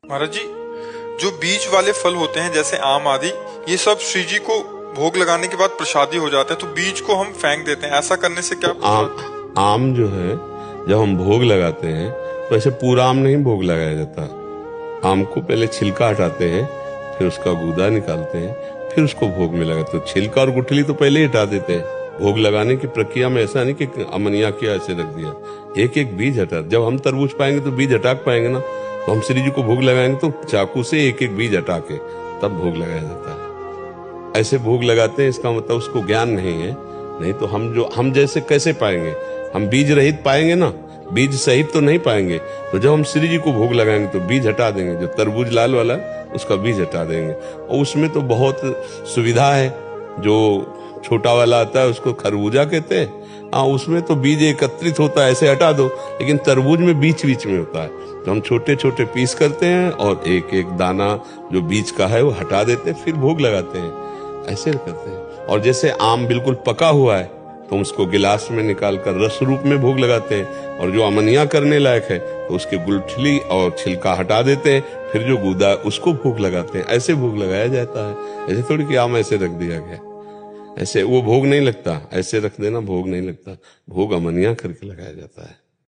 महाराज जी, जो बीज वाले फल होते हैं जैसे आम आदि, ये सब श्री जी को भोग लगाने के बाद प्रसादी हो जाते हैं, तो बीज को हम फेंक देते हैं, ऐसा करने से क्या? आम जो है जब हम भोग लगाते हैं तो ऐसे पूरा आम नहीं भोग लगाया जाता। आम को पहले छिलका हटाते हैं, फिर उसका गूदा निकालते हैं, फिर उसको भोग में लगाते हैं। छिलका और गुठली तो पहले ही हटा देते हैं। भोग लगाने की प्रक्रिया में ऐसा नहीं कि अमनिया किया ऐसे रख दिया, एक एक बीज हटा। जब हम तरबूज पाएंगे तो बीज हटा पाएंगे ना, तो हम श्री जी को भोग लगाएंगे तो चाकू से एक एक बीज हटा के तब भोग लगाया जाता है। ऐसे भोग लगाते हैं, इसका मतलब उसको ज्ञान नहीं है। नहीं तो हम जैसे कैसे पाएंगे? हम बीज रहित पाएंगे ना, बीज सहित तो नहीं पाएंगे। तो जब हम श्री जी को भोग लगाएंगे तो बीज हटा देंगे, जो तरबूज लाल वाला उसका बीज हटा देंगे। और उसमें तो बहुत सुविधा है। जो छोटा वाला आता है उसको खरबूजा कहते हैं, हाँ, उसमें तो बीज एकत्रित होता है, ऐसे हटा दो। लेकिन तरबूज में बीच बीच में होता है, तो हम छोटे छोटे पीस करते हैं और एक एक दाना जो बीज का है वो हटा देते हैं, फिर भोग लगाते हैं, ऐसे करते हैं। और जैसे आम बिल्कुल पका हुआ है तो उसको गिलास में निकाल कर रस रूप में भोग लगाते हैं, और जो अमनिया करने लायक है तो उसके गुठली और छिलका हटा देते हैं, फिर जो गूदा उसको भोग लगाते हैं। ऐसे भोग लगाया जाता है। ऐसे थोड़ी कि आम ऐसे रख दिया गया, ऐसे वो भोग नहीं लगता। ऐसे रख देना भोग नहीं लगता, भोग अमनिया करके लगाया जाता है।